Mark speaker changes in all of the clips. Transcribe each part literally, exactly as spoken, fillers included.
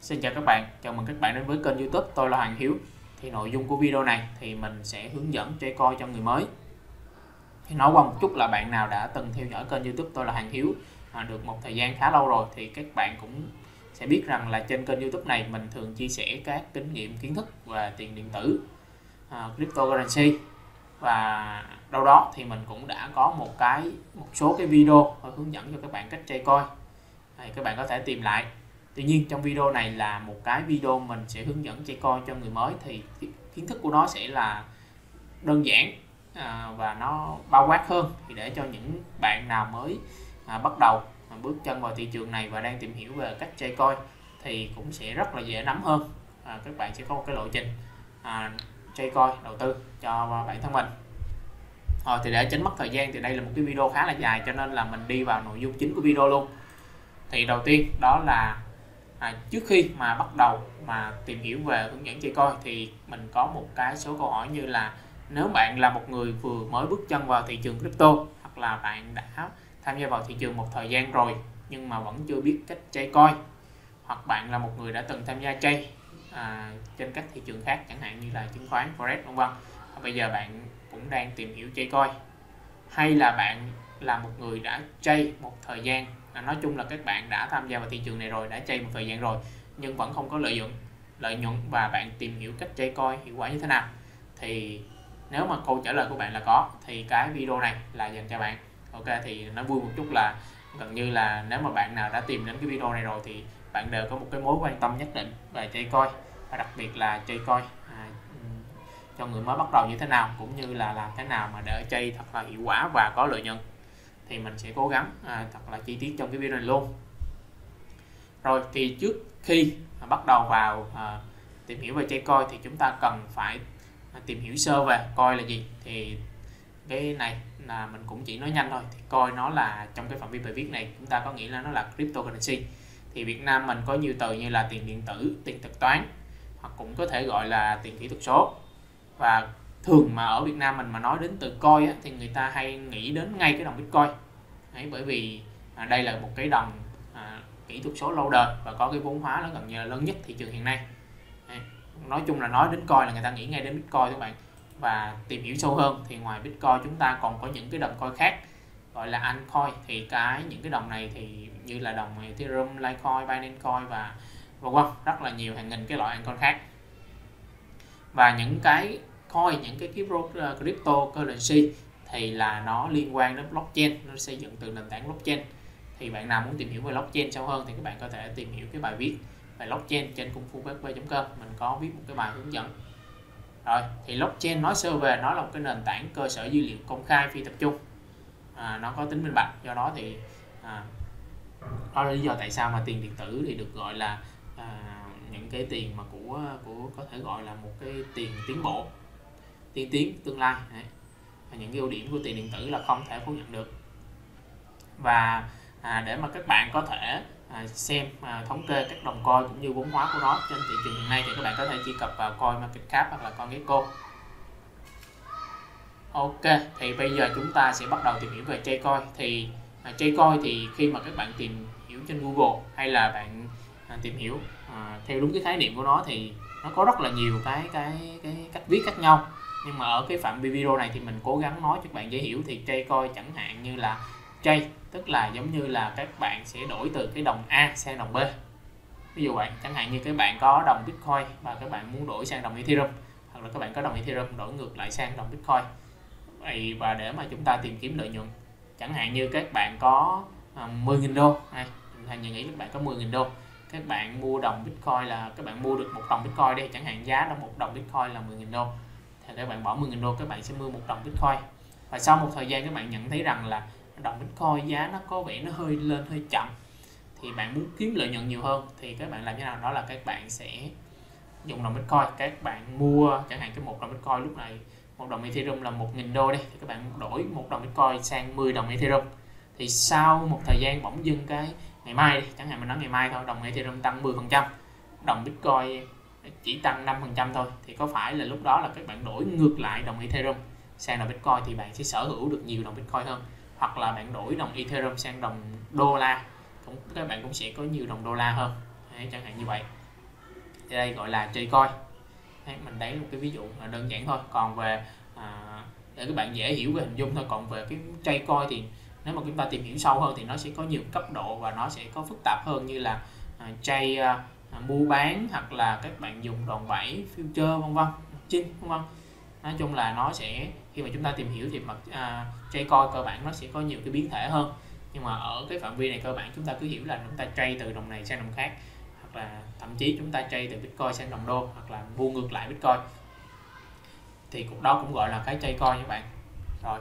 Speaker 1: Xin chào các bạn, chào mừng các bạn đến với kênh YouTube, tôi là Hoàng Hiếu. Thì nội dung của video này thì mình sẽ hướng dẫn chơi coi cho người mới. Thì nói qua một chút là bạn nào đã từng theo dõi kênh YouTube tôi là Hoàng Hiếu à, được một thời gian khá lâu rồi thì các bạn cũng sẽ biết rằng là trên kênh YouTube này mình thường chia sẻ các kinh nghiệm kiến thức về tiền điện tử, à, cryptocurrency, và đâu đó thì mình cũng đã có một cái một số cái video hướng dẫn cho các bạn cách chơi coi. Thì các bạn có thể tìm lại. Tuy nhiên trong video này là một cái video mình sẽ hướng dẫn chơi coi cho người mới, thì kiến thức của nó sẽ là đơn giản à, và nó bao quát hơn, thì để cho những bạn nào mới à, bắt đầu à, bước chân vào thị trường này và đang tìm hiểu về cách chơi coi thì cũng sẽ rất là dễ nắm hơn. À, các bạn sẽ có một cái lộ trình à, chơi coi đầu tư cho bản thân mình. Rồi thì để tránh mất thời gian thì đây là một cái video khá là dài, cho nên là mình đi vào nội dung chính của video luôn. Thì đầu tiên đó là à, trước khi mà bắt đầu mà tìm hiểu về hướng dẫn chơi coi thì mình có một cái số câu hỏi như là nếu bạn là một người vừa mới bước chân vào thị trường crypto, hoặc là bạn đã tham gia vào thị trường một thời gian rồi nhưng mà vẫn chưa biết cách chơi coi, hoặc bạn là một người đã từng tham gia chơi à, trên các thị trường khác chẳng hạn như là chứng khoán, forex vân vân, bây giờ bạn cũng đang tìm hiểu chơi coi, hay là bạn là một người đã chơi một thời gian, à, nói chung là các bạn đã tham gia vào thị trường này rồi, đã chơi một thời gian rồi nhưng vẫn không có lợi nhuận lợi nhuận và bạn tìm hiểu cách chơi coi hiệu quả như thế nào. Thì nếu mà câu trả lời của bạn là có thì cái video này là dành cho bạn. Ok, thì nó vui một chút là gần như là nếu mà bạn nào đã tìm đến cái video này rồi thì bạn đều có một cái mối quan tâm nhất định về chơi coi, và đặc biệt là chơi coi à, cho người mới bắt đầu như thế nào, cũng như là làm thế nào mà để chơi thật là hiệu quả và có lợi nhuận, thì mình sẽ cố gắng à, thật là chi tiết trong cái video này luôn. Rồi thì trước khi à, bắt đầu vào à, tìm hiểu về chơi coi thì chúng ta cần phải à, tìm hiểu sơ về coi là gì. Thì cái này là mình cũng chỉ nói nhanh thôi. Thì coi nó là, trong cái phạm vi bài viết này chúng ta có nghĩa là nó là cryptocurrency. Thì Việt Nam mình có nhiều từ như là tiền điện tử, tiền thực toán, hoặc cũng có thể gọi là tiền kỹ thuật số. Và thường mà ở Việt Nam mình mà nói đến từ coi á, thì người ta hay nghĩ đến ngay cái đồng Bitcoin. Đấy, bởi vì à, đây là một cái đồng à, kỹ thuật số lâu đời và có cái vốn hóa nó gần như là lớn nhất thị trường hiện nay. Đấy, nói chung là nói đến coi là người ta nghĩ ngay đến Bitcoin các bạn. Và tìm hiểu sâu hơn thì ngoài Bitcoin chúng ta còn có những cái đồng coin khác gọi là altcoin. Thì cái những cái đồng này thì như là đồng Ethereum, Litecoin, Binance Coin và vân vân, rất là nhiều, hàng nghìn cái loại altcoin khác. Và những cái coin, những cái cryptocurrency thì là nó liên quan đến blockchain, nó xây dựng từ nền tảng blockchain. Thì bạn nào muốn tìm hiểu về blockchain sâu hơn thì các bạn có thể tìm hiểu cái bài viết về blockchain trên kung fu bp chấm com, mình có viết một cái bài hướng dẫn. Rồi thì blockchain nói sơ về nó là một cái nền tảng cơ sở dữ liệu công khai phi tập trung, à, nó có tính minh bạch, do đó thì à, đó là lý do tại sao mà tiền điện tử thì được gọi là à, những cái tiền mà của của có thể gọi là một cái tiền tiến bộ, tiên tiến tương lai. Đấy. Những cái ưu điểm của tiền điện tử là không thể phủ nhận được. Và à, để mà các bạn có thể à, xem à, thống kê các đồng coin cũng như vốn hóa của nó trên thị trường hiện nay thì các bạn có thể truy cập vào CoinMarketCap hoặc là CoinGecko. Ok, thì bây giờ chúng ta sẽ bắt đầu tìm hiểu về chơi coi. Thì à, chơi coi thì khi mà các bạn tìm hiểu trên Google hay là bạn à, tìm hiểu à, theo đúng cái khái niệm của nó thì nó có rất là nhiều cái cái cái cách viết khác nhau. Nhưng mà ở cái phạm vi video này thì mình cố gắng nói cho các bạn dễ hiểu. Thì chơi coi chẳng hạn như là chơi tức là giống như là các bạn sẽ đổi từ cái đồng A sang đồng B. Ví dụ vậy, chẳng hạn như các bạn có đồng Bitcoin và các bạn muốn đổi sang đồng Ethereum, hoặc là các bạn có đồng Ethereum đổi ngược lại sang đồng Bitcoin. Vậy và để mà chúng ta tìm kiếm lợi nhuận, chẳng hạn như các bạn có à, mười nghìn đô, này, thành như nghĩ các bạn có mười nghìn đô, các bạn mua đồng Bitcoin là các bạn mua được một đồng Bitcoin đi, chẳng hạn giá đồng một đồng Bitcoin là mười nghìn đô. Thì các bạn bỏ mười nghìn đô, các bạn sẽ mua một đồng Bitcoin. Và sau một thời gian các bạn nhận thấy rằng là đồng Bitcoin giá nó có vẻ nó hơi lên hơi chậm, thì bạn muốn kiếm lợi nhuận nhiều hơn thì các bạn làm thế nào? Đó là các bạn sẽ dùng đồng Bitcoin, các bạn mua chẳng hạn cái một đồng Bitcoin lúc này một đồng Ethereum là một nghìn đô đi, thì các bạn đổi một đồng Bitcoin sang mười đồng Ethereum. Thì sau một thời gian bỗng dưng cái ngày mai đi, chẳng hạn mình nói ngày mai thôi, đồng Ethereum tăng mười phần trăm, đồng Bitcoin chỉ tăng năm phần trăm thôi, thì có phải là lúc đó là các bạn đổi ngược lại đồng Ethereum sang đồng Bitcoin thì bạn sẽ sở hữu được nhiều đồng Bitcoin hơn, hoặc là bạn đổi đồng Ethereum sang đồng đô la cũng các bạn cũng sẽ có nhiều đồng đô la hơn. Đấy, chẳng hạn như vậy. đây gọi là chơi coin. Mình lấy một cái ví dụ đơn giản thôi, còn về à, để các bạn dễ hiểu về hình dung thôi. Còn về cái chơi coin thì nếu mà chúng ta tìm hiểu sâu hơn thì nó sẽ có nhiều cấp độ và nó sẽ có phức tạp hơn, như là à, chơi à, mua bán, hoặc là các bạn dùng đòn bẩy, future vân vân, option vân vân. Nói chung là nó sẽ, khi mà chúng ta tìm hiểu thì mặt à, chơi coin cơ bản nó sẽ có nhiều cái biến thể hơn, nhưng mà ở cái phạm vi này cơ bản chúng ta cứ hiểu là chúng ta trade từ đồng này sang đồng khác, hoặc là thậm chí chúng ta trade từ Bitcoin sang đồng đô, hoặc là mua ngược lại Bitcoin, thì cuộc đó cũng gọi là cái trade coin các bạn. Rồi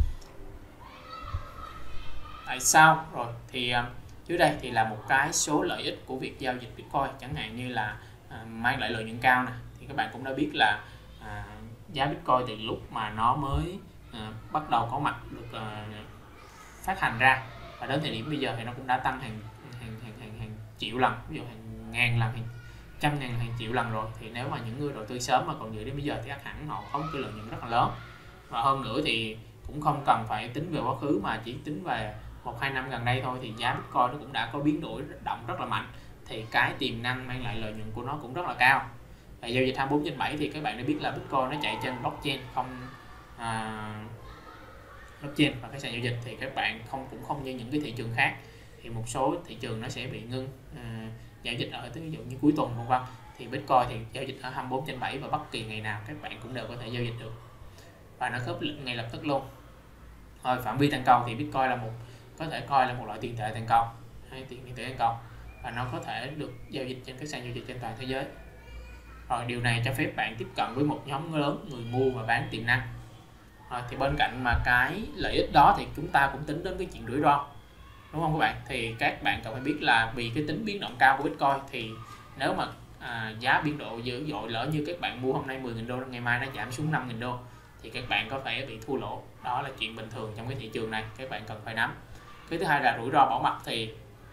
Speaker 1: tại sao rồi thì uh, dưới đây thì là một cái số lợi ích của việc giao dịch Bitcoin, chẳng hạn như là uh, mang lại lợi nhuận cao nè. Thì các bạn cũng đã biết là uh, giá Bitcoin từ lúc mà nó mới uh, bắt đầu có mặt được uh, phát hành ra, và đến thời điểm bây giờ thì nó cũng đã tăng hàng hàng hàng hàng, hàng triệu lần, ví dụ hàng ngàn lần, hàng trăm ngàn, hàng triệu lần rồi. Thì nếu mà những người đầu tư sớm mà còn giữ đến bây giờ thì chắc hẳn họ có một cái lợi nhuận rất là lớn. Và hơn nữa thì cũng không cần phải tính về quá khứ mà chỉ tính về một hai năm gần đây thôi, thì giá Bitcoin nó cũng đã có biến đổi động rất là mạnh, thì cái tiềm năng mang lại lợi nhuận của nó cũng rất là cao. Và giao dịch hai mươi bốn trên bảy thì các bạn đã biết là Bitcoin nó chạy trên blockchain, không à, blockchain và cái sàn giao dịch thì các bạn không cũng không như những cái thị trường khác, thì một số thị trường nó sẽ bị ngưng à, giao dịch ở ví dụ như cuối tuần vân vân, thì Bitcoin thì giao dịch ở hai mươi bốn trên bảy và bất kỳ ngày nào các bạn cũng đều có thể giao dịch được, và nó khớp lệnh ngay lập tức luôn. Rồi phạm vi toàn cầu thì Bitcoin là một có thể coi là một loại tiền tệ toàn cầu hay tiền điện tử toàn cầu, và nó có thể được giao dịch trên các sàn giao dịch trên toàn thế giới. Rồi điều này cho phép bạn tiếp cận với một nhóm lớn người mua và bán tiềm năng. Rồi, thì bên cạnh mà cái lợi ích đó thì chúng ta cũng tính đến cái chuyện rủi ro, đúng không các bạn? Thì các bạn cần phải biết là vì cái tính biến động cao của Bitcoin, thì nếu mà à, giá biên độ dữ dội, lỡ như các bạn mua hôm nay mười nghìn đô, ngày mai nó giảm xuống năm nghìn đô thì các bạn có thể bị thua lỗ. Đó là chuyện bình thường trong cái thị trường này, các bạn cần phải nắm. Cái thứ hai là rủi ro bảo mật. Thì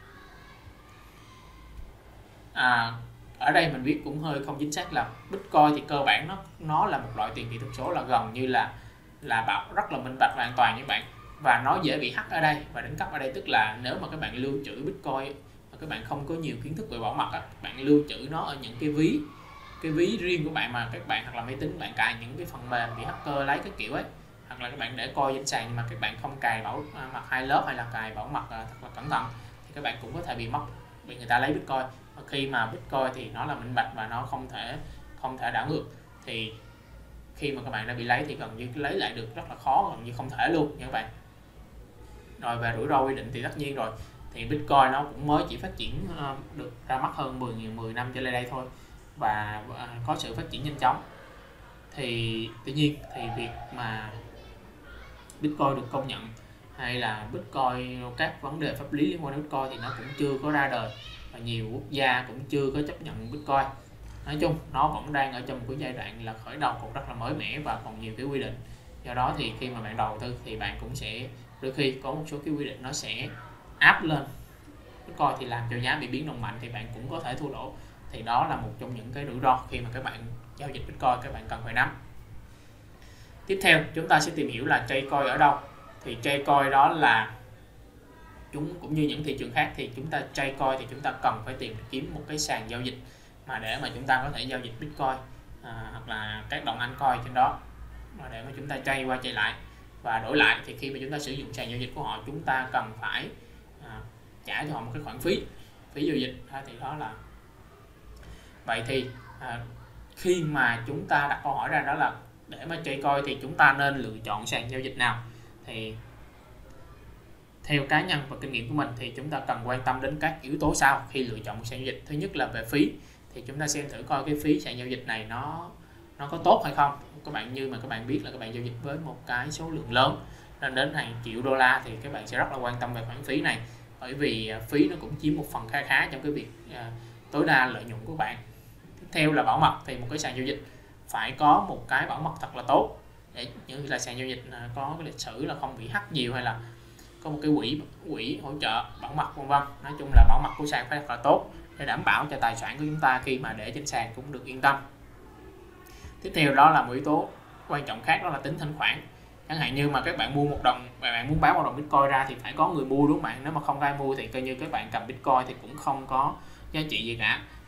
Speaker 1: à, ở đây mình viết cũng hơi không chính xác là Bitcoin thì cơ bản nó nó là một loại tiền kỹ thuật số là gần như là là bảo rất là minh bạch và an toàn như bạn, và nó dễ bị hack ở đây và đánh cắp ở đây. Tức là nếu mà các bạn lưu trữ Bitcoin mà các bạn không có nhiều kiến thức về bảo mật á, các bạn lưu trữ nó ở những cái ví cái ví riêng của bạn mà các bạn, hoặc là máy tính bạn cài những cái phần mềm bị hacker lấy cái kiểu ấy, hoặc là các bạn để coi trên sàn nhưng mà các bạn không cài bảo mật hai lớp hay là cài bảo mật thật là cẩn thận, thì các bạn cũng có thể bị mất, bị người ta lấy Bitcoin. Và khi mà Bitcoin thì nó là minh bạch và nó không thể không thể đảo ngược, thì khi mà các bạn đã bị lấy thì gần như lấy lại được rất là khó, gần như không thể luôn nha các bạn. Rồi về rủi ro quy định thì tất nhiên rồi, thì Bitcoin nó cũng mới chỉ phát triển uh, được ra mắt hơn mười năm trở lại đây thôi, và uh, có sự phát triển nhanh chóng. Thì tuy nhiên thì việc mà Bitcoin được công nhận hay là Bitcoin, các vấn đề pháp lý liên quan đến Bitcoin thì nó cũng chưa có ra đời, và nhiều quốc gia cũng chưa có chấp nhận Bitcoin. Nói chung nó vẫn đang ở trong một cái giai đoạn là khởi đầu còn rất là mới mẻ và còn nhiều cái quy định. Do đó thì khi mà bạn đầu tư thì bạn cũng sẽ đôi khi có một số cái quy định nó sẽ áp lên Bitcoin, thì làm cho giá bị biến động mạnh thì bạn cũng có thể thua lỗ. Thì đó là một trong những cái rủi ro khi mà các bạn giao dịch Bitcoin các bạn cần phải nắm. Tiếp theo chúng ta sẽ tìm hiểu là trade coin ở đâu. Thì trade coin đó là chúng cũng như những thị trường khác, thì chúng ta trade coin thì chúng ta cần phải tìm kiếm một cái sàn giao dịch mà để mà chúng ta có thể giao dịch Bitcoin à, hoặc là các đồng Anh coin trên đó, mà để mà chúng ta trade qua trade lại và đổi lại. Thì khi mà chúng ta sử dụng sàn giao dịch của họ, chúng ta cần phải à, trả cho họ một cái khoản phí phí giao dịch. À, thì đó là vậy. Thì à, khi mà chúng ta đặt câu hỏi ra đó là để mà trade coin thì chúng ta nên lựa chọn sàn giao dịch nào, thì theo cá nhân và kinh nghiệm của mình thì chúng ta cần quan tâm đến các yếu tố sau khi lựa chọn một sàn giao dịch. Thứ nhất là về phí, thì chúng ta xem thử coi cái phí sàn giao dịch này nó nó có tốt hay không. Các bạn như mà các bạn biết là các bạn giao dịch với một cái số lượng lớn lên đến hàng triệu đô la thì các bạn sẽ rất là quan tâm về khoản phí này, bởi vì phí nó cũng chiếm một phần khá khá trong cái việc uh, tối đa lợi nhuận của bạn. Tiếp theo là bảo mật, thì một cái sàn giao dịch phải có một cái bảo mật thật là tốt, để như là sàn giao dịch có cái lịch sử là không bị hack nhiều, hay là có một cái quỹ quỹ hỗ trợ bảo mật vân vân. Nói chung là bảo mật của sàn phải thật là tốt để đảm bảo cho tài sản của chúng ta khi mà để trên sàn cũng được yên tâm. Tiếp theo đó là một yếu tố quan trọng khác, đó là tính thanh khoản. Chẳng hạn như mà các bạn mua một đồng, bạn muốn bán một đồng Bitcoin ra thì phải có người mua, đúng không bạn? Nếu mà không ai mua thì coi như các bạn cầm Bitcoin thì cũng không có giá trị gì cả.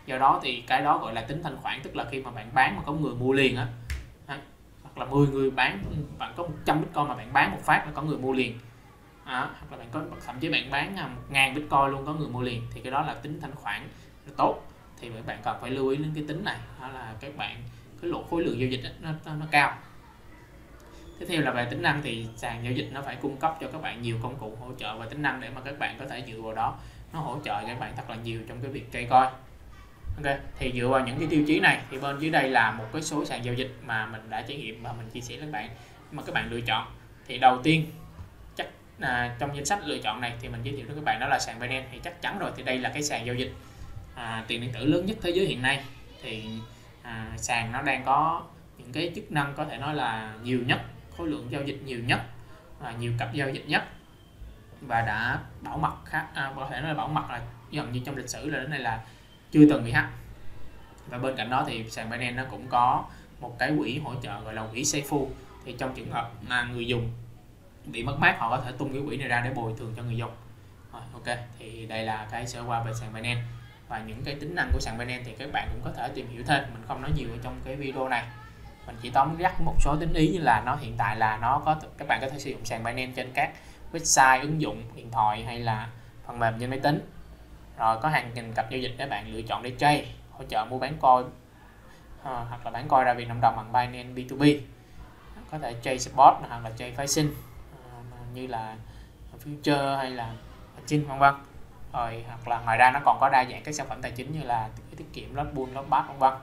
Speaker 1: Do đó thì cái đó gọi là tính thanh khoản, tức là khi mà bạn bán mà có người mua liền á, hoặc là mười người bán, bạn có một trăm Bitcoin mà bạn bán một phát là có người mua liền, à, hoặc là bạn có thậm chí bạn bán một ngàn Bitcoin luôn có người mua liền, thì cái đó là tính thanh khoản tốt. Thì các bạn cần phải lưu ý đến cái tính này, đó là các bạn cái lộ khối lượng giao dịch nó, nó, nó cao. Tiếp theo là về tính năng, thì sàn giao dịch nó phải cung cấp cho các bạn nhiều công cụ hỗ trợ và tính năng để mà các bạn có thể dựa vào đó, nó hỗ trợ cho các bạn thật là nhiều trong cái việc trade coin. Ok, thì dựa vào những cái tiêu chí này thì bên dưới đây là một cái số sàn giao dịch mà mình đã trải nghiệm và mình chia sẻ với các bạn mà các bạn lựa chọn. Thì đầu tiên chắc à, trong danh sách lựa chọn này thì mình giới thiệu với các bạn đó là sàn Binance. Thì chắc chắn rồi, thì đây là cái sàn giao dịch à, tiền điện tử lớn nhất thế giới hiện nay. Thì à, sàn nó đang có những cái chức năng có thể nói là nhiều nhất, khối lượng giao dịch nhiều nhất, và nhiều cặp giao dịch nhất, và đã bảo mật khác à, có thể nói là bảo mật là gần như trong lịch sử là đến nay là chưa từng bị hack. Và bên cạnh đó thì sàn Binance nó cũng có một cái quỹ hỗ trợ gọi là quỹ Seifu. Thì trong trường hợp mà người dùng bị mất mát, họ có thể tung cái quỹ này ra để bồi thường cho người dùng. Rồi, ok, thì đây là cái sơ qua về sàn Binance và những cái tính năng của sàn Binance thì các bạn cũng có thể tìm hiểu thêm, mình không nói nhiều ở trong cái video này. Mình chỉ tóm tắt một số tính ý như là nó hiện tại là nó có, các bạn có thể sử dụng sàn Binance trên các website, ứng dụng điện thoại hay là phần mềm trên máy tính. Rồi có hàng nghìn cặp giao dịch để bạn lựa chọn để trade, hỗ trợ mua bán coin à, hoặc là bán coin ra Việt Nam đồng bằng Binance bê hai bê, có thể trade spot hoặc là trade phái sinh à, như là future hay là option vân vân. Rồi hoặc là ngoài ra nó còn có đa dạng các sản phẩm tài chính như là tiết kiệm, lót bull, lót bát vân vân.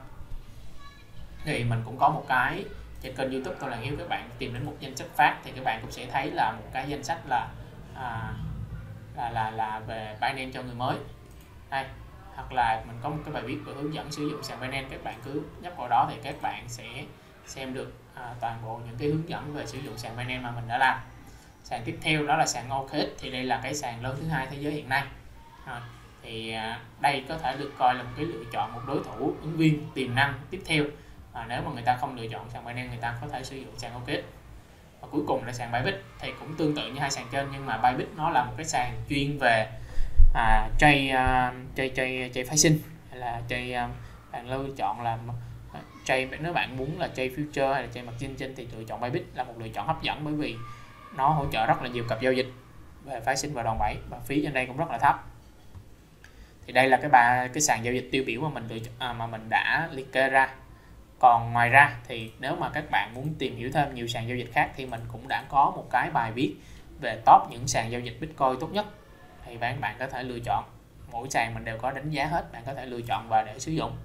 Speaker 1: Thì mình cũng có một cái trên kênh YouTube tôi là Hiếu, các bạn tìm đến một danh sách phát thì các bạn cũng sẽ thấy là một cái danh sách là à, là là là về Binance cho người mới đây, hoặc là mình có một cái bài viết về hướng dẫn sử dụng sàn Binance, các bạn cứ nhấp vào đó thì các bạn sẽ xem được à, toàn bộ những cái hướng dẫn về sử dụng sàn Binance mà mình đã làm. Sàn tiếp theo đó là sàn o ca ích, thì đây là cái sàn lớn thứ hai thế giới hiện nay. À, thì à, đây có thể được coi là một cái lựa chọn, một đối thủ ứng viên tiềm năng tiếp theo. À, nếu mà người ta không lựa chọn sàn Binance, người ta có thể sử dụng sàn o ca ích. Và cuối cùng là sàn Bybit, thì cũng tương tự như hai sàn trên, nhưng mà Bybit nó là một cái sàn chuyên về à, trade uh, trade trade trade phái sinh, hay là trade uh, bạn lựa chọn là uh, trade, nếu bạn muốn là trade future hay là trade margin trên thì lựa chọn Bybit là một lựa chọn hấp dẫn, bởi vì nó hỗ trợ rất là nhiều cặp giao dịch về phái sinh và đòn bẩy, và phí trên đây cũng rất là thấp. Thì đây là cái ba cái sàn giao dịch tiêu biểu mà mình lựa à, mà mình đã liệt kê ra. Còn ngoài ra thì nếu mà các bạn muốn tìm hiểu thêm nhiều sàn giao dịch khác thì mình cũng đã có một cái bài viết về top những sàn giao dịch Bitcoin tốt nhất, thì bạn bạn có thể lựa chọn. Mỗi sàn mình đều có đánh giá hết, bạn có thể lựa chọn và để sử dụng.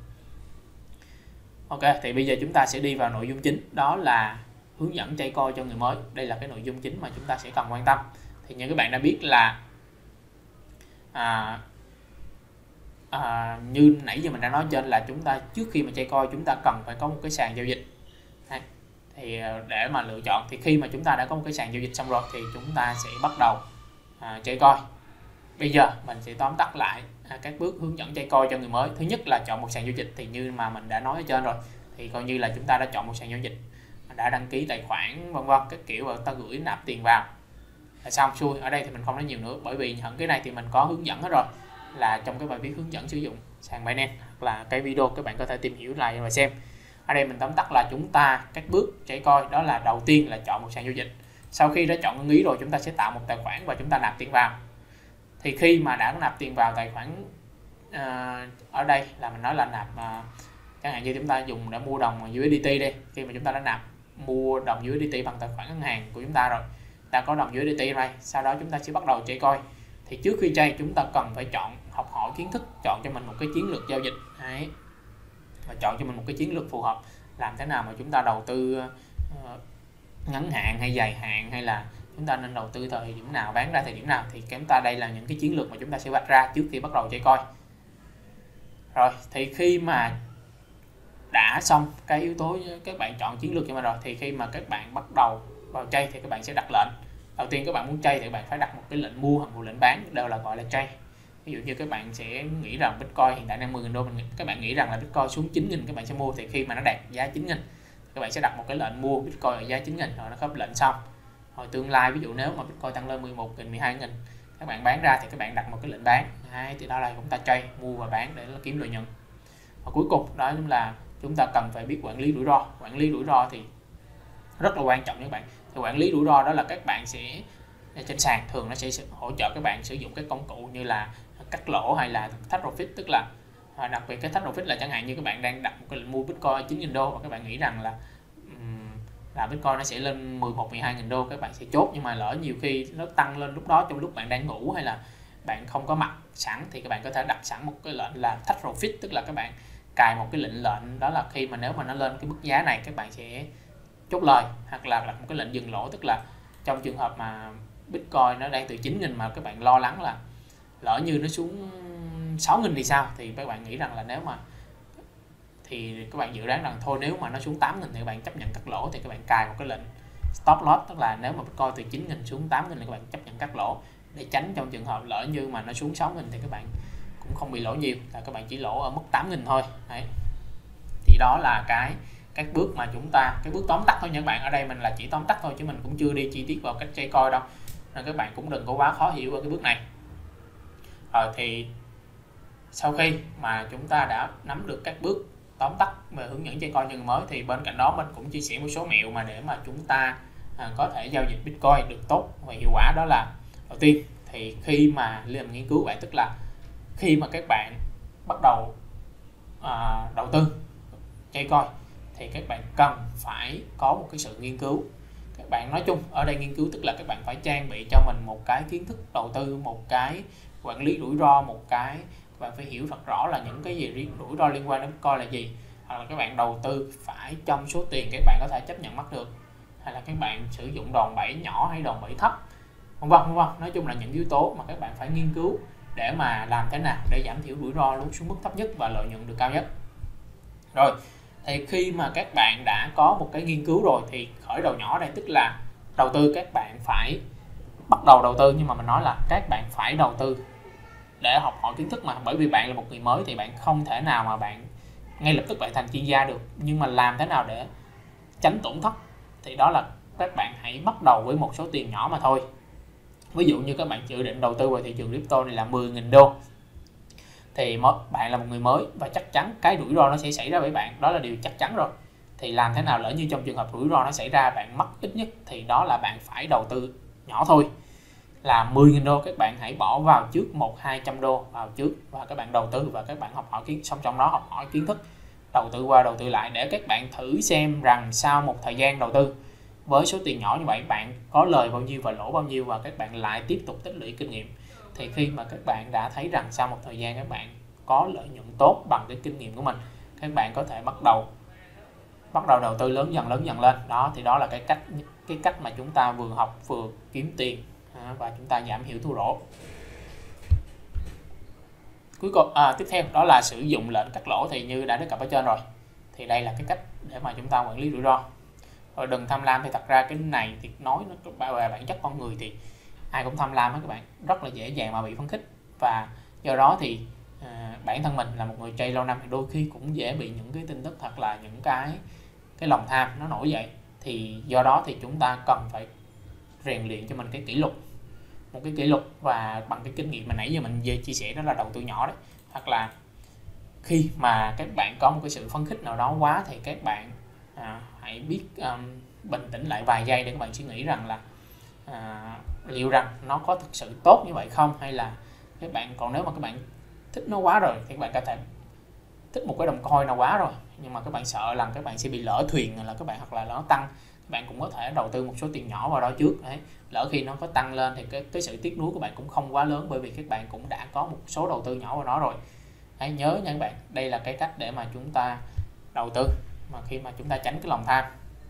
Speaker 1: Ok, thì bây giờ chúng ta sẽ đi vào nội dung chính, đó là hướng dẫn trade coin cho người mới. Đây là cái nội dung chính mà chúng ta sẽ cần quan tâm. Thì như các bạn đã biết là à, à, như nãy giờ mình đã nói trên là chúng ta trước khi mà trade coin chúng ta cần phải có một cái sàn giao dịch. Đấy. Thì để mà lựa chọn, thì khi mà chúng ta đã có một cái sàn giao dịch xong rồi thì chúng ta sẽ bắt đầu à, trade coin. Bây giờ mình sẽ tóm tắt lại à, các bước hướng dẫn trade coin cho người mới. Thứ nhất là chọn một sàn giao dịch, thì như mà mình đã nói ở trên rồi, thì coi như là chúng ta đã chọn một sàn giao dịch, đã đăng ký tài khoản vân vân các kiểu, và ta gửi nạp tiền vào là xong xuôi. Ở đây thì mình không nói nhiều nữa, bởi vì những cái này thì mình có hướng dẫn hết rồi, là trong cái bài viết hướng dẫn sử dụng sàn Binance, hoặc là cái video các bạn có thể tìm hiểu lại và xem. Ở đây mình tóm tắt là chúng ta các bước trade coin đó là đầu tiên là chọn một sàn giao dịch. Sau khi đã chọn ưng ý rồi, chúng ta sẽ tạo một tài khoản và chúng ta nạp tiền vào. Thì khi mà đã nạp tiền vào tài khoản uh, ở đây là mình nói là nạp uh, chẳng hạn như chúng ta dùng để mua đồng u ét đê tê đây, khi mà chúng ta đã nạp mua đồng u ét đê tê bằng tài khoản ngân hàng của chúng ta rồi, ta có đồng u ét đê tê này, sau đó chúng ta sẽ bắt đầu trade coin. Thì trước khi trade chúng ta cần phải chọn, học hỏi kiến thức, chọn cho mình một cái chiến lược giao dịch. Đấy. Và chọn cho mình một cái chiến lược phù hợp, làm thế nào mà chúng ta đầu tư uh, ngắn hạn hay dài hạn, hay là chúng ta nên đầu tư thời điểm nào, bán ra thời điểm nào, thì chúng ta đây là những cái chiến lược mà chúng ta sẽ vạch ra trước khi bắt đầu trade coin. Rồi thì khi mà đã xong cái yếu tố các bạn chọn chiến lược cho mình rồi, thì khi mà các bạn bắt đầu vào trade thì các bạn sẽ đặt lệnh. Đầu tiên các bạn muốn trade thì các bạn phải đặt một cái lệnh mua hoặc một lệnh bán, đều là gọi là trade. Ví dụ như các bạn sẽ nghĩ rằng Bitcoin hiện tại đang mười nghìn đô, các bạn nghĩ rằng là Bitcoin xuống chín nghìn các bạn sẽ mua, thì khi mà nó đạt giá chín nghìn các bạn sẽ đặt một cái lệnh mua Bitcoin ở giá chín nghìn, rồi nó khớp lệnh xong. Rồi tương lai ví dụ nếu mà Bitcoin tăng lên mười một nghìn, mười hai nghìn các bạn bán ra thì các bạn đặt một cái lệnh bán. Đấy, thì đó là chúng ta trade mua và bán để kiếm lợi nhuận. Và cuối cùng đó chính là chúng ta cần phải biết quản lý rủi ro. Quản lý rủi ro thì rất là quan trọng nha các bạn. Thì quản lý rủi ro đó là các bạn sẽ trên sàn thường nó sẽ hỗ trợ các bạn sử dụng các công cụ như là cắt lỗ hay là take profit, tức là đặc biệt cái take profit là chẳng hạn như các bạn đang đặt một cái lệnh mua Bitcoin chín nghìn đô và các bạn nghĩ rằng là là Bitcoin nó sẽ lên mười một mười hai nghìn đô, các bạn sẽ chốt, nhưng mà lỡ nhiều khi nó tăng lên lúc đó trong lúc bạn đang ngủ hay là bạn không có mặt sẵn thì các bạn có thể đặt sẵn một cái lệnh là take profit, tức là các bạn cài một cái lệnh lệnh đó là khi mà nếu mà nó lên cái mức giá này các bạn sẽ chốt lời, hoặc là đặt một cái lệnh dừng lỗ, tức là trong trường hợp mà Bitcoin nó đang từ chín nghìn mà các bạn lo lắng là lỡ như nó xuống sáu nghìn thì sao, thì các bạn nghĩ rằng là nếu mà thì các bạn dự đoán rằng thôi nếu mà nó xuống tám nghìn thì các bạn chấp nhận cắt lỗ, thì các bạn cài một cái lệnh stop loss, tức là nếu mà Bitcoin từ chín nghìn xuống tám nghìn thì các bạn chấp nhận cắt lỗ, để tránh trong trường hợp lỡ như mà nó xuống sáu nghìn thì các bạn cũng không bị lỗ nhiều, là các bạn chỉ lỗ ở mức tám nghìn thôi. Đấy. Thì đó là cái các bước mà chúng ta, cái bước tóm tắt thôi nha các bạn. Ở đây mình là chỉ tóm tắt thôi chứ mình cũng chưa đi chi tiết vào cách chơi coi đâu, nên các bạn cũng đừng có quá khó hiểu ở cái bước này. Rồi thì sau khi mà chúng ta đã nắm được các bước tóm tắt về hướng dẫn chơi coi như người mới, thì bên cạnh đó mình cũng chia sẻ một số mẹo mà để mà chúng ta à, có thể giao dịch Bitcoin được tốt và hiệu quả. Đó là đầu tiên thì khi mà làm nghiên cứu bạn, tức là khi mà các bạn bắt đầu à, đầu tư chơi coi thì các bạn cần phải có một cái sự nghiên cứu. Các bạn nói chung ở đây nghiên cứu tức là các bạn phải trang bị cho mình một cái kiến thức đầu tư, một cái quản lý rủi ro, một cái các bạn phải hiểu thật rõ là những cái gì rủi ro liên quan đến Bitcoin là gì, hoặc là các bạn đầu tư phải trong số tiền các bạn có thể chấp nhận mất được, hay là các bạn sử dụng đòn bẩy nhỏ hay đòn bẩy thấp, vân vân vân vân. Nói chung là những yếu tố mà các bạn phải nghiên cứu để mà làm thế nào để giảm thiểu rủi ro luôn xuống mức thấp nhất và lợi nhuận được cao nhất. Rồi thì khi mà các bạn đã có một cái nghiên cứu rồi thì khởi đầu nhỏ đây, tức là đầu tư các bạn phải bắt đầu đầu tư, nhưng mà mình nói là các bạn phải đầu tư để học hỏi kiến thức, mà bởi vì bạn là một người mới thì bạn không thể nào mà bạn ngay lập tức bạn thành chuyên gia được, nhưng mà làm thế nào để tránh tổn thất thì đó là các bạn hãy bắt đầu với một số tiền nhỏ mà thôi. Ví dụ như các bạn dự định đầu tư vào thị trường crypto này là mười nghìn đô, thì bạn là một người mới và chắc chắn cái rủi ro nó sẽ xảy ra với bạn, đó là điều chắc chắn rồi. Thì làm thế nào lỡ như trong trường hợp rủi ro nó xảy ra bạn mất ít nhất, thì đó là bạn phải đầu tư nhỏ thôi, là mười nghìn đô các bạn hãy bỏ vào trước một hai trăm đô vào trước và các bạn đầu tư, và các bạn học hỏi kiến song trong đó học hỏi kiến thức, đầu tư qua đầu tư lại, để các bạn thử xem rằng sau một thời gian đầu tư với số tiền nhỏ như vậy bạn có lời bao nhiêu và lỗ bao nhiêu, và các bạn lại tiếp tục tích lũy kinh nghiệm. Thì khi mà các bạn đã thấy rằng sau một thời gian các bạn có lợi nhuận tốt bằng cái kinh nghiệm của mình, các bạn có thể bắt đầu bắt đầu đầu tư lớn dần lớn dần lên. Đó thì đó là cái cách cái cách mà chúng ta vừa học vừa kiếm tiền và chúng ta giảm thiểu thua lỗ. Cuối cùng à, tiếp theo đó là sử dụng lệnh cắt lỗ, thì như đã đề cập ở trên rồi, thì đây là cái cách để mà chúng ta quản lý rủi ro. Rồi đừng tham lam, thì thật ra cái này thì nói nó về bản chất con người thì ai cũng tham lam hết các bạn, rất là dễ dàng mà bị phấn khích, và do đó thì à, bản thân mình là một người chơi lâu năm thì đôi khi cũng dễ bị những cái tin tức thật là những cái cái lòng tham nó nổi dậy. Thì do đó thì chúng ta cần phải rèn luyện cho mình cái kỷ luật, một cái kỷ luật, và bằng cái kinh nghiệm mà nãy giờ mình về chia sẻ đó là đầu tư nhỏ đấy. Hoặc là khi mà các bạn có một cái sự phấn khích nào đó quá thì các bạn à, hãy biết um, bình tĩnh lại vài giây để các bạn suy nghĩ rằng là à, liệu rằng nó có thực sự tốt như vậy không, hay là các bạn còn nếu mà các bạn thích nó quá rồi thì các bạn có thể thích một cái đồng coin nào quá rồi nhưng mà các bạn sợ rằng các bạn sẽ bị lỡ thuyền là các bạn, hoặc là nó tăng, các bạn cũng có thể đầu tư một số tiền nhỏ vào đó trước đấy. Lỡ khi nó có tăng lên thì cái, cái sự tiếc nuối của bạn cũng không quá lớn, bởi vì các bạn cũng đã có một số đầu tư nhỏ vào đó rồi. Hãy nhớ nha các bạn, đây là cái cách để mà chúng ta đầu tư mà khi mà chúng ta tránh cái lòng tham.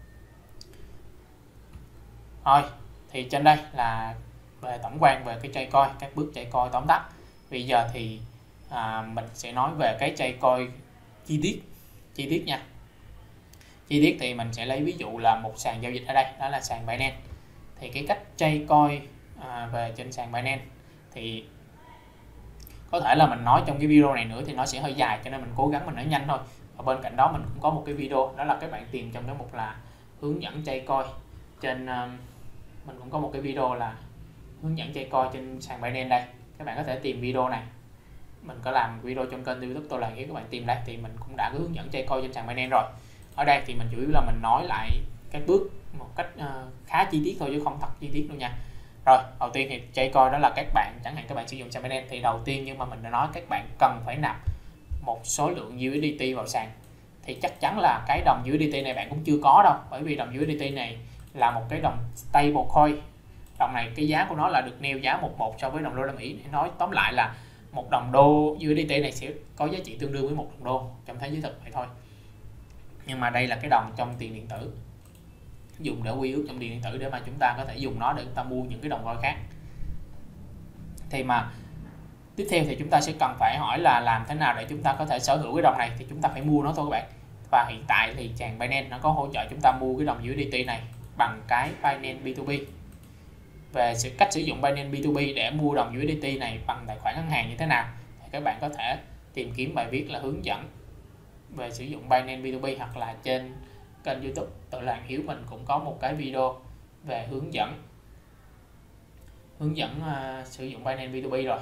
Speaker 1: Rồi thì trên đây là về tổng quan về cái chơi coi, các bước chơi coi tóm tắt. Bây giờ thì à, mình sẽ nói về cái chơi coi chi tiết chi tiết nha. Chi tiết thì mình sẽ lấy ví dụ là một sàn giao dịch ở đây, đó là sàn Binance. Thì cái cách chơi coi à, về trên sàn Binance thì có thể là mình nói trong cái video này nữa thì nó sẽ hơi dài, cho nên mình cố gắng mình nói nhanh thôi. Và bên cạnh đó mình cũng có một cái video, đó là các bạn tìm trong cái mục là hướng dẫn chơi coi trên uh, mình cũng có một cái video là hướng dẫn chơi coi trên sàn Binance đây. Các bạn có thể tìm video này mình có làm video trong kênh YouTube tôi là Hoàng Hiếu, các bạn tìm đây thì mình cũng đã có hướng dẫn chơi coin trên sàn Binance rồi. Ở đây thì mình chủ yếu là mình nói lại các bước một cách uh, khá chi tiết thôi chứ không thật chi tiết đâu nha. Rồi, đầu tiên thì chơi coin đó là các bạn, chẳng hạn các bạn sử dụng sàn Binance thì đầu tiên, nhưng mà mình đã nói các bạn cần phải nạp một số lượng u ét đê tê vào sàn. Thì chắc chắn là cái đồng u ét đê tê này bạn cũng chưa có đâu, bởi vì đồng u ét đê tê này là một cái đồng stable coin. Đồng này cái giá của nó là được neo giá một một so với đồng đô la Mỹ. Nói tóm lại là một đồng đô u ét đê tê này sẽ có giá trị tương đương với một đồng đô trong thế giới thực vậy thôi. Nhưng mà đây là cái đồng trong tiền điện tử, dùng để quy ước trong tiền điện tử để mà chúng ta có thể dùng nó để chúng ta mua những cái đồng coin khác. Thì mà tiếp theo thì chúng ta sẽ cần phải hỏi là làm thế nào để chúng ta có thể sở hữu cái đồng này, thì chúng ta phải mua nó thôi các bạn. Và hiện tại thì sàn Binance nó có hỗ trợ chúng ta mua cái đồng u ét đê tê này bằng cái Binance bê hai bê. Về sự cách sử dụng Binance bê hai bê để mua đồng u ét đê tê này bằng tài khoản ngân hàng như thế nào thì các bạn có thể tìm kiếm bài viết là hướng dẫn về sử dụng Binance bê hai bê, hoặc là trên kênh YouTube Tự Là Hoàng Hiếu mình cũng có một cái video về hướng dẫn hướng dẫn uh, sử dụng Binance bê hai bê rồi.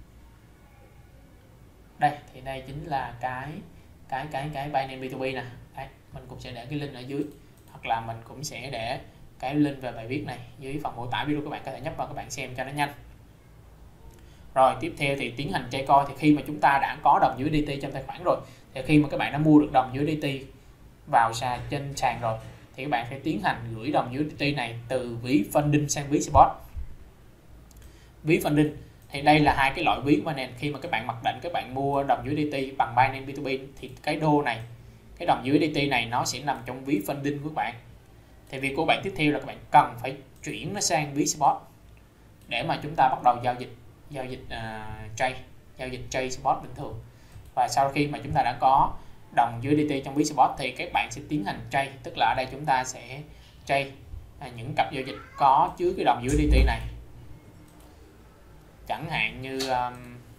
Speaker 1: Đây thì đây chính là cái cái cái cái Binance bê hai bê nè. Đây, mình cũng sẽ để cái link ở dưới, hoặc là mình cũng sẽ để cái link về bài viết này dưới phần mô tả video, các bạn có thể nhấp vào các bạn xem cho nó nhanh. Rồi tiếp theo thì tiến hành chơi coin, thì khi mà chúng ta đã có đồng u ét đê tê trong tài khoản rồi, thì khi mà các bạn đã mua được đồng u ét đê tê vào sàn trên sàn rồi, thì các bạn phải tiến hành gửi đồng u ét đê tê này từ ví funding sang ví spot. Ví funding thì đây là hai cái loại ví mà nền khi mà các bạn mặc định các bạn mua đồng u ét đê tê bằng Binance bê hai bê thì cái đô này, cái đồng u ét đê tê này nó sẽ nằm trong ví funding của các bạn. Thì việc của bạn tiếp theo là các bạn cần phải chuyển nó sang ví spot để mà chúng ta bắt đầu giao dịch giao dịch uh, trade giao dịch trade spot bình thường. Và sau khi mà chúng ta đã có đồng u ét đê tê trong ví spot thì các bạn sẽ tiến hành trade, tức là ở đây chúng ta sẽ trade uh, những cặp giao dịch có chứa cái đồng u ét đê tê này. Chẳng hạn như um,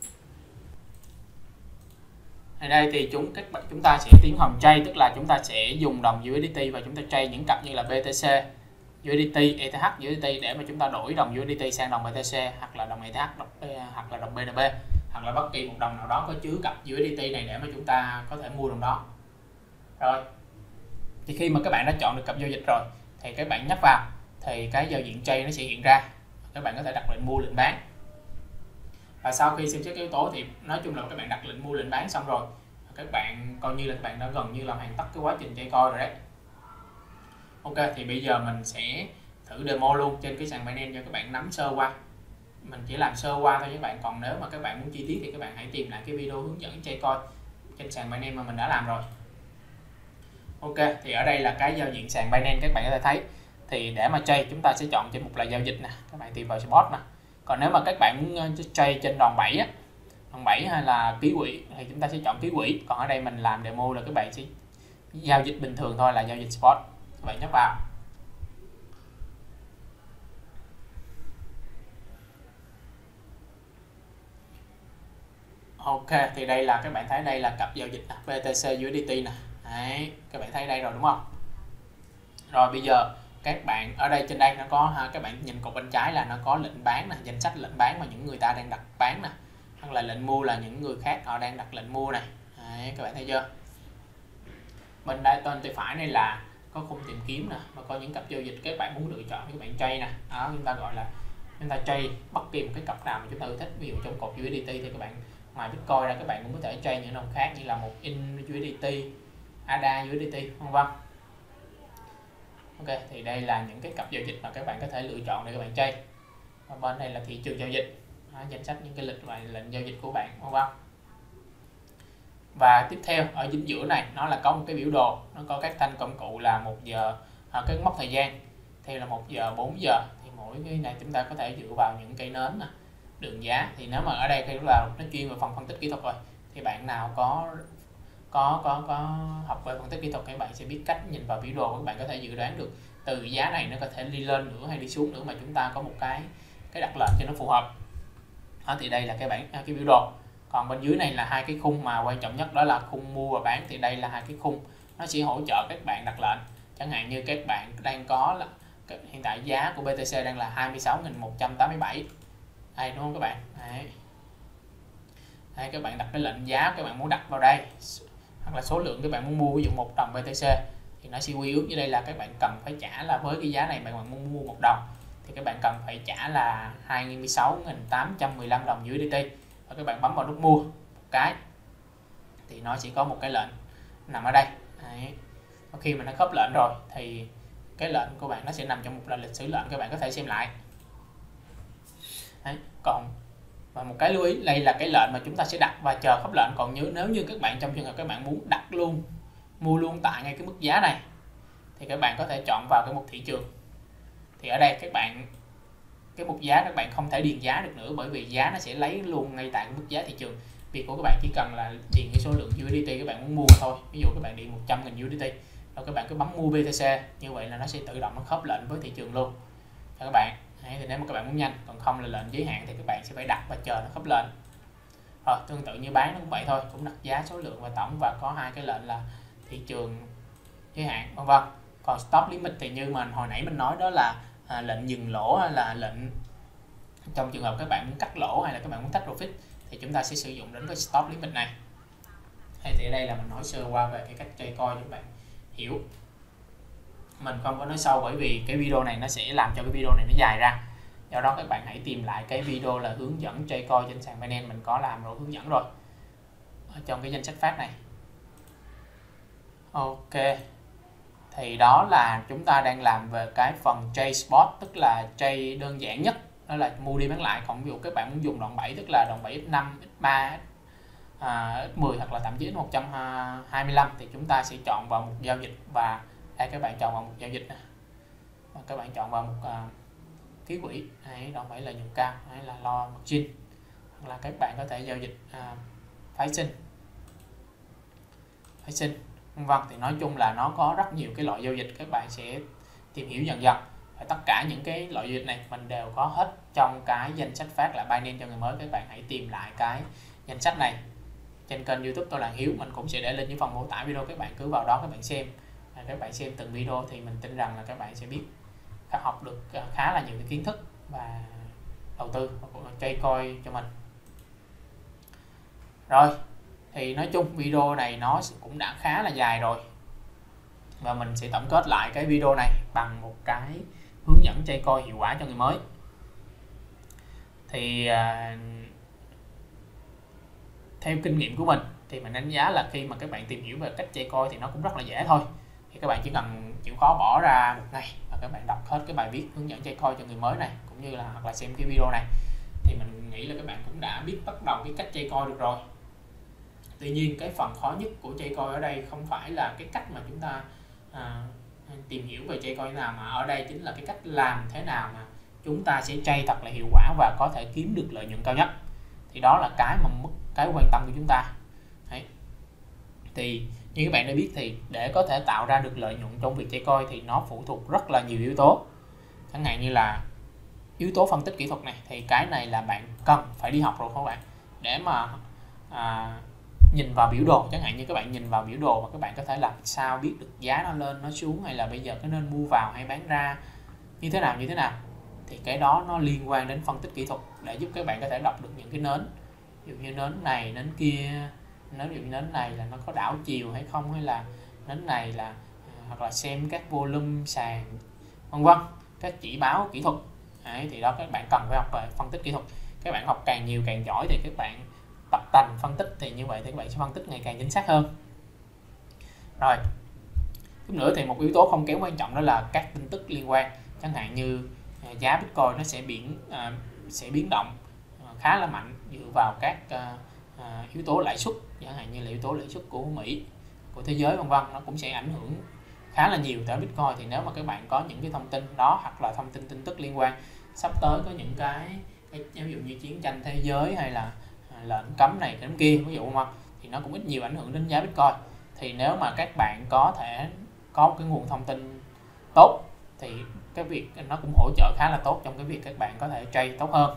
Speaker 1: ở đây thì chúng các bạn chúng ta sẽ tiến hành trade, tức là chúng ta sẽ dùng đồng u ét đê tê và chúng ta trade những cặp như là bê tê xê, u ét đê tê, e tê hát, u ét đê tê để mà chúng ta đổi đồng u ét đê tê sang đồng bê tê xê hoặc là đồng e tê hát hoặc là đồng bê en bê, hoặc là bất kỳ một đồng nào đó có chứa cặp u ét đê tê này để mà chúng ta có thể mua đồng đó. Rồi thì khi mà các bạn đã chọn được cặp giao dịch rồi thì các bạn nhấp vào thì cái giao diện trade nó sẽ hiện ra, các bạn có thể đặt lệnh mua lệnh bán. Và sau khi xem xét yếu tố thì nói chung là các bạn đặt lệnh mua lệnh bán xong rồi, các bạn coi như là các bạn đã gần như là hoàn tất cái quá trình chơi coin rồi đấy. Ok, thì bây giờ mình sẽ thử demo luôn trên cái sàn Binance cho các bạn nắm sơ qua. Mình chỉ làm sơ qua thôi các bạn, còn nếu mà các bạn muốn chi tiết thì các bạn hãy tìm lại cái video hướng dẫn chơi coin trên sàn Binance mà mình đã làm rồi. Ok, thì ở đây là cái giao diện sàn Binance các bạn có thể thấy. Thì để mà trade chúng ta sẽ chọn trên mục là giao dịch nè, các bạn tìm vào spot nè. Còn nếu mà các bạn muốn trade trên đòn bẩy á, đòn bẩy hay là ký quỹ thì chúng ta sẽ chọn ký quỹ. Còn ở đây mình làm demo là các bạn sẽ giao dịch bình thường thôi, là giao dịch spot. Các bạn nhấp vào. Ok, thì đây là các bạn thấy đây là cặp giao dịch bê tê xê u ét đê tê nè. Đấy, các bạn thấy đây rồi đúng không? Rồi bây giờ các bạn ở đây trên đây nó có, các bạn nhìn cột bên trái là nó có lệnh bán nè, danh sách lệnh bán mà những người ta đang đặt bán nè, hoặc là lệnh mua là những người khác họ đang đặt lệnh mua này. Đấy, các bạn thấy chưa? Bên đây tên tay phải này là có khung tìm kiếm nè, và có những cặp giao dịch các bạn muốn lựa chọn, các bạn trade nè. Đó, chúng ta gọi là chúng ta trade bất kỳ một cái cặp nào mà chúng ta yêu thích. Ví dụ trong cột u ét đê tê thì các bạn ngoài Bitcoin ra các bạn cũng có thể trade những đồng khác như là một in u ét đê tê, a đê a u ét đê tê, vân vân. Ok, thì đây là những cái cặp giao dịch mà các bạn có thể lựa chọn để các bạn trade. Và bên này là thị trường giao dịch, đó, danh sách những cái lịch và lệnh giao dịch của bạn, vân vân. Và tiếp theo ở chính giữa này nó là có một cái biểu đồ, nó có các thanh công cụ là một giờ, à, cái mốc thời gian theo là một giờ, bốn giờ. Thì mỗi cái này chúng ta có thể dựa vào những cây nến nè, đường giá. Thì nếu mà ở đây khi vào nó chuyên về phần phân tích kỹ thuật rồi, thì bạn nào có có có có học về phân tích kỹ thuật các bạn sẽ biết cách nhìn vào biểu đồ, các bạn có thể dự đoán được từ giá này nó có thể đi lên nữa hay đi xuống nữa, mà chúng ta có một cái cái đặt lệnh cho nó phù hợp. Đó, thì đây là cái bảng cái biểu đồ. Còn bên dưới này là hai cái khung mà quan trọng nhất, đó là khung mua và bán. Thì đây là hai cái khung nó sẽ hỗ trợ các bạn đặt lệnh. Chẳng hạn như các bạn đang có là hiện tại giá của bê tê xê đang là hai mươi sáu nghìn một trăm tám mươi bảy, đây đúng không các bạn? Đấy. Đấy, các bạn đặt cái lệnh giá các bạn muốn đặt vào đây, hoặc là số lượng các bạn muốn mua, ví dụ một đồng bê tê xê thì nó sẽ quy ước dưới đây là các bạn cần phải trả là với cái giá này bạn muốn mua một đồng thì các bạn cần phải trả là hai mươi sáu nghìn tám trăm mười lăm đồng u ét đê tê, và các bạn bấm vào nút mua một cái thì nó sẽ có một cái lệnh nằm ở đây. Đấy. Và khi mà nó khớp lệnh rồi thì cái lệnh của bạn nó sẽ nằm trong một lệnh lịch sử lệnh, các bạn có thể xem lại. Đấy. Còn và một cái lưu ý đây là cái lệnh mà chúng ta sẽ đặt và chờ khớp lệnh. Còn nhớ nếu như các bạn trong trường hợp các bạn muốn đặt luôn, mua luôn tại ngay cái mức giá này thì các bạn có thể chọn vào cái mục thị trường. Thì ở đây các bạn cái mục giá các bạn không thể điền giá được nữa, bởi vì giá nó sẽ lấy luôn ngay tại mức giá thị trường. Việc của các bạn chỉ cần là điền cái số lượng u ét đê tê các bạn muốn mua thôi. Ví dụ các bạn điền một trăm nghìn u ét đê tê rồi các bạn cứ bấm mua bê tê xê, như vậy là nó sẽ tự động nó khớp lệnh với thị trường luôn cho các bạn. Đấy, thì nếu mà các bạn muốn nhanh, còn không là lệnh giới hạn thì các bạn sẽ phải đặt và chờ nó khớp lệnh. Rồi tương tự như bán nó cũng vậy thôi, cũng đặt giá, số lượng và tổng, và có hai cái lệnh là thị trường, giới hạn, vân vân. Còn stop limit thì như mà hồi nãy mình nói đó là à, lệnh dừng lỗ, hay là lệnh trong trường hợp các bạn muốn cắt lỗ hay là các bạn muốn tách profit thì chúng ta sẽ sử dụng đến cái stop limit này. Hay thì ở đây là mình nói sơ qua về cái cách chơi coi cho các bạn hiểu. Mình không có nói sâu bởi vì cái video này nó sẽ làm cho cái video này nó dài ra. Do đó các bạn hãy tìm lại cái video là hướng dẫn chơi coi trên sàn Binance, mình có làm rồi, hướng dẫn rồi ở trong cái danh sách phát này. Ok, thì đó là chúng ta đang làm về cái phần trade spot, tức là trade đơn giản nhất, đó là mua đi bán lại. Còn ví dụ các bạn muốn dùng đòn bẩy, tức là đòn bẩy x năm, x ba, à, x mười hoặc là thậm chí x một trăm hai mươi lăm thì chúng ta sẽ chọn vào một giao dịch, và đây các bạn chọn vào một giao dịch này. Và các bạn chọn vào một uh, ký quỹ, hay đòn bẩy lợi nhuận cao, hay là lo margin, hoặc là các bạn có thể giao dịch uh, phái sinh, phái sinh vân. Thì nói chung là nó có rất nhiều cái loại giao dịch, các bạn sẽ tìm hiểu dần dần. Và tất cả những cái loại giao dịch này mình đều có hết trong cái danh sách phát là Binance cho người mới. Các bạn hãy tìm lại cái danh sách này trên kênh YouTube Tôi Là Hiếu, mình cũng sẽ để lên dưới phần mô tả video, các bạn cứ vào đó các bạn xem. Và các bạn xem từng video thì mình tin rằng là các bạn sẽ biết, học được khá là nhiều cái kiến thức và đầu tư và cũng chơi coi cho mình. Rồi, thì nói chung video này nó cũng đã khá là dài rồi, và mình sẽ tổng kết lại cái video này bằng một cái hướng dẫn chơi coi hiệu quả cho người mới. Thì à, theo kinh nghiệm của mình thì mình đánh giá là khi mà các bạn tìm hiểu về cách chơi coi thì nó cũng rất là dễ thôi. Thì các bạn chỉ cần chịu khó bỏ ra một ngày và các bạn đọc hết cái bài viết hướng dẫn chơi coi cho người mới này, cũng như là hoặc là xem cái video này, thì mình nghĩ là các bạn cũng đã biết bắt đầu cái cách chơi coi được rồi. Tuy nhiên cái phần khó nhất của chơi coi ở đây không phải là cái cách mà chúng ta à, tìm hiểu về chơi coi nào, mà ở đây chính là cái cách làm thế nào mà chúng ta sẽ chơi thật là hiệu quả và có thể kiếm được lợi nhuận cao nhất. Thì đó là cái mà cái quan tâm của chúng ta. Đấy. Thì như các bạn đã biết thì để có thể tạo ra được lợi nhuận trong việc chơi coi thì nó phụ thuộc rất là nhiều yếu tố. Chẳng hạn như là yếu tố phân tích kỹ thuật này, thì cái này là bạn cần phải đi học rồi các bạn, để mà à, nhìn vào biểu đồ. Chẳng hạn như các bạn nhìn vào biểu đồ và các bạn có thể làm sao biết được giá nó lên nó xuống, hay là bây giờ có nên mua vào hay bán ra như thế nào như thế nào. Thì cái đó nó liên quan đến phân tích kỹ thuật để giúp các bạn có thể đọc được những cái nến, ví dụ như nến này nến kia, nến ví dụ như nến này là nó có đảo chiều hay không, hay là nến này là, hoặc là xem các volume sàn vân vân, các chỉ báo kỹ thuật. Đấy, thì đó các bạn cần phải học về phân tích kỹ thuật. Các bạn học càng nhiều càng giỏi thì các bạn tập tành phân tích, thì như vậy thì các bạn sẽ phân tích ngày càng chính xác hơn. Rồi tiếp nữa thì một yếu tố không kém quan trọng đó là các tin tức liên quan, chẳng hạn như giá Bitcoin nó sẽ biến à, sẽ biến động khá là mạnh dựa vào các à, à, yếu tố lãi suất, chẳng hạn như là yếu tố lãi suất của Mỹ, của thế giới vân vân, nó cũng sẽ ảnh hưởng khá là nhiều tới Bitcoin. Thì nếu mà các bạn có những cái thông tin đó, hoặc là thông tin tin tức liên quan sắp tới có những cái, cái ví dụ như chiến tranh thế giới hay là lệnh cấm này cấm kia ví dụ không, thì nó cũng ít nhiều ảnh hưởng đến giá Bitcoin. Thì nếu mà các bạn có thể có một cái nguồn thông tin tốt thì cái việc nó cũng hỗ trợ khá là tốt trong cái việc các bạn có thể trade tốt hơn.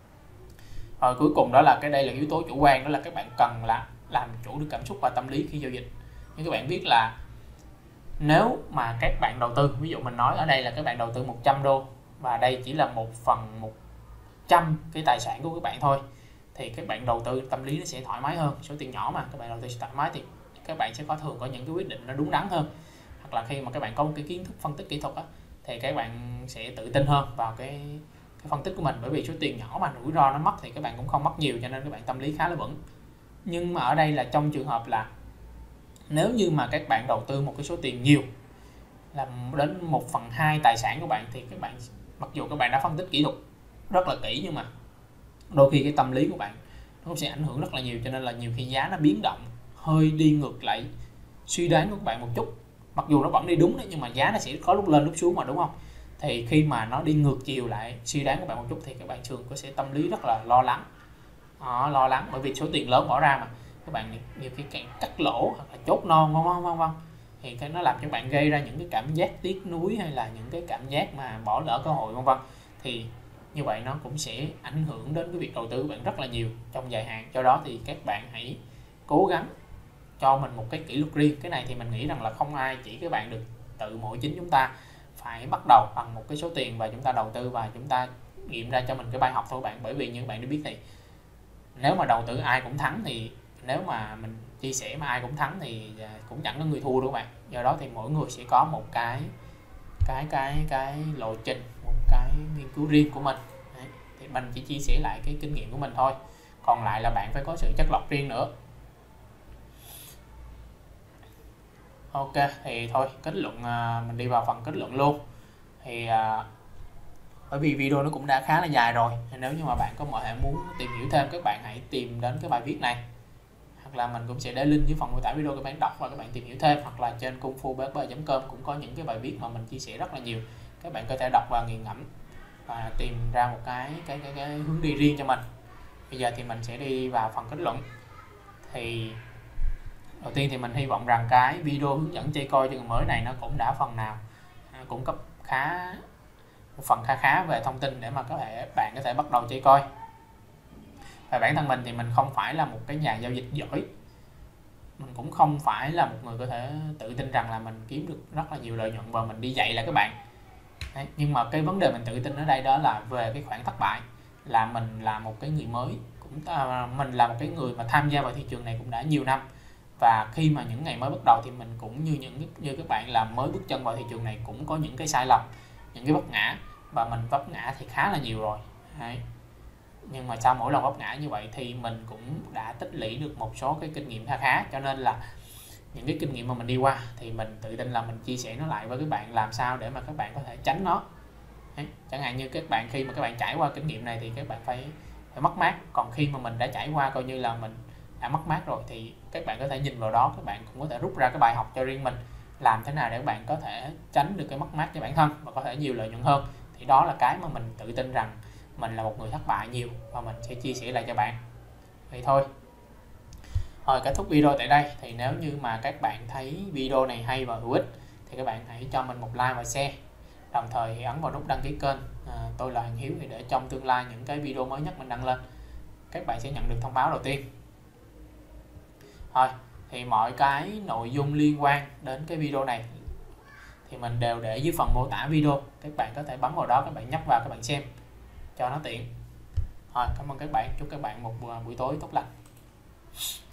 Speaker 1: Rồi cuối cùng đó là cái đây là yếu tố chủ quan, đó là các bạn cần là làm chủ được cảm xúc và tâm lý khi giao dịch. Nhưng các bạn biết là nếu mà các bạn đầu tư, ví dụ mình nói ở đây là các bạn đầu tư một trăm đô và đây chỉ là một phần một trăm cái tài sản của các bạn thôi, thì các bạn đầu tư tâm lý nó sẽ thoải mái hơn. Số tiền nhỏ mà các bạn đầu tư thoải mái thì các bạn sẽ có thường có những cái quyết định nó đúng đắn hơn, hoặc là khi mà các bạn có một cái kiến thức phân tích kỹ thuật á, thì các bạn sẽ tự tin hơn vào cái, cái phân tích của mình, bởi vì số tiền nhỏ mà rủi ro nó mất thì các bạn cũng không mất nhiều, cho nên các bạn tâm lý khá là vững. Nhưng mà ở đây là trong trường hợp là nếu như mà các bạn đầu tư một cái số tiền nhiều, là đến một phần hai tài sản của bạn, thì các bạn mặc dù các bạn đã phân tích kỹ thuật rất là kỹ, nhưng mà đôi khi cái tâm lý của bạn nó cũng sẽ ảnh hưởng rất là nhiều, cho nên là nhiều khi giá nó biến động hơi đi ngược lại suy đoán của các bạn một chút, mặc dù nó vẫn đi đúng đấy, nhưng mà giá nó sẽ có lúc lên lúc xuống mà, đúng không? Thì khi mà nó đi ngược chiều lại suy đoán của bạn một chút thì các bạn thường có sẽ tâm lý rất là lo lắng. Đó, lo lắng bởi vì số tiền lớn bỏ ra mà các bạn nhiều khi càng cắt lỗ hoặc là chốt non vân vân vân vân, thì cái nó làm cho bạn gây ra những cái cảm giác tiếc nuối, hay là những cái cảm giác mà bỏ lỡ cơ hội vân vân. Thì như vậy nó cũng sẽ ảnh hưởng đến cái việc đầu tư của bạn rất là nhiều trong dài hạn. Do đó thì các bạn hãy cố gắng cho mình một cái kỷ luật riêng. Cái này thì mình nghĩ rằng là không ai chỉ các bạn được, tự mỗi chính chúng ta phải bắt đầu bằng một cái số tiền và chúng ta đầu tư và chúng ta nghiệm ra cho mình cái bài học thôi bạn. Bởi vì như bạn đã biết thì nếu mà đầu tư ai cũng thắng, thì nếu mà mình chia sẻ mà ai cũng thắng thì cũng chẳng có người thua đâu bạn. Do đó thì mỗi người sẽ có một cái cái cái cái lộ trình, một cái nghiên cứu riêng của mình. Đấy, thì mình chỉ chia sẻ lại cái kinh nghiệm của mình thôi, còn lại là bạn phải có sự chất lọc riêng nữa. Ok, thì thôi kết luận, mình đi vào phần kết luận luôn. Thì bởi vì video nó cũng đã khá là dài rồi, nếu như mà bạn có mọi hệ muốn tìm hiểu thêm, các bạn hãy tìm đến cái bài viết này, hoặc là mình cũng sẽ để link dưới phần mô tả video, các bạn đọc và các bạn tìm hiểu thêm, hoặc là trên kung fu bê chấm com cũng có những cái bài viết mà mình chia sẻ rất là nhiều, các bạn có thể đọc và nghiền ngẫm và tìm ra một cái cái cái, cái hướng đi riêng cho mình. Bây giờ thì mình sẽ đi vào phần kết luận. Thì đầu tiên thì mình hy vọng rằng cái video hướng dẫn chơi coi cho người mới này nó cũng đã phần nào cung cấp khá một phần khá khá về thông tin để mà có thể bạn có thể bắt đầu chơi coi. Và bản thân mình thì mình không phải là một cái nhà giao dịch giỏi, mình cũng không phải là một người có thể tự tin rằng là mình kiếm được rất là nhiều lợi nhuận và mình đi dạy lại các bạn. Đấy, nhưng mà cái vấn đề mình tự tin ở đây đó là về cái khoản thất bại, là mình là một cái người mới, cũng mình là một cái người mà tham gia vào thị trường này cũng đã nhiều năm, và khi mà những ngày mới bắt đầu thì mình cũng như những như các bạn làm mới bước chân vào thị trường này cũng có những cái sai lầm, những cái vấp ngã, và mình vấp ngã thì khá là nhiều rồi. Đấy. Nhưng mà sau mỗi lần vấp ngã như vậy thì mình cũng đã tích lũy được một số cái kinh nghiệm khá khá, cho nên là những cái kinh nghiệm mà mình đi qua thì mình tự tin là mình chia sẻ nó lại với các bạn, làm sao để mà các bạn có thể tránh nó. Đấy. Chẳng hạn như các bạn khi mà các bạn trải qua kinh nghiệm này thì các bạn phải phải mất mát, còn khi mà mình đã trải qua coi như là mình đã mất mát rồi thì các bạn có thể nhìn vào đó, các bạn cũng có thể rút ra cái bài học cho riêng mình, làm thế nào để các bạn có thể tránh được cái mất mát cho bản thân và có thể nhiều lợi nhuận hơn. Thì đó là cái mà mình tự tin rằng mình là một người thất bại nhiều và mình sẽ chia sẻ lại cho bạn. Vậy thôi. Rồi, kết thúc video tại đây. Thì nếu như mà các bạn thấy video này hay và hữu ích thì các bạn hãy cho mình một like và share, đồng thời thì ấn vào nút đăng ký kênh. À, tôi là Hoàng Hiếu, thì để trong tương lai những cái video mới nhất mình đăng lên các bạn sẽ nhận được thông báo đầu tiên. Rồi, thì mọi cái nội dung liên quan đến cái video này thì mình đều để dưới phần mô tả video, các bạn có thể bấm vào đó, các bạn nhấp vào, các bạn xem cho nó tiện. Rồi, cảm ơn các bạn, chúc các bạn một buổi tối tốt lành.